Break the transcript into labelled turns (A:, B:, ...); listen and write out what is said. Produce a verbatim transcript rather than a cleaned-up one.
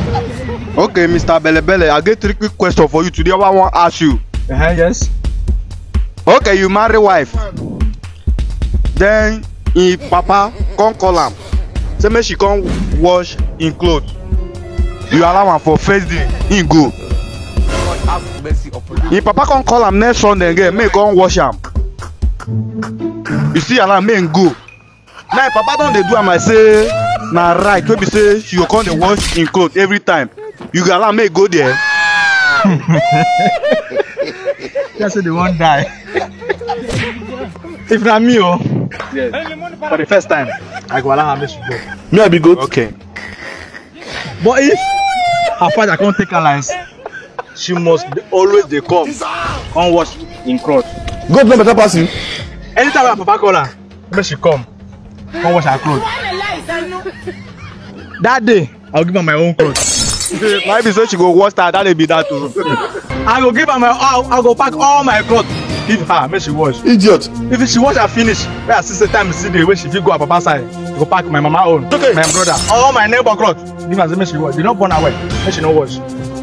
A: Okay, Mister Bele Bele, I get three quick questions for you today. I want to ask you.
B: Uh-huh, yes.
A: Okay, you marry wife. Then him papa come call am. Say make she come wash him clothes. You allow am for first day, him go. Him papa come call am next Sunday again, make come wash am. You see allow make him go. Now him papa don dey do am like say na right wey be say she go come dey wash him clothes every time. You go allow make go there.
B: Just say they won't die. If not me, oh, yes. For the first time, I go allow her make she go.
C: Me I be good.
A: Okay.
B: But if her father can't take her lines, she must always dey come, come wash in cloth.
C: God no better pass you.
B: Anytime her papa call her, make she come, come wash her clothes. That day, I'll give her my own clothes.
A: Might be say she go wash that, that dey be that too.
B: I go give her my, I'll, I'll go pack all my clothes, give her, make she wash.
C: Idiot.
B: If she wash and finish, where I see say time see the way she fit go her papa side, go pack my mama own,
C: okay.
B: My brother, all my neighbor clothes, give her say make she wash. They don't burn her well, make she no wash.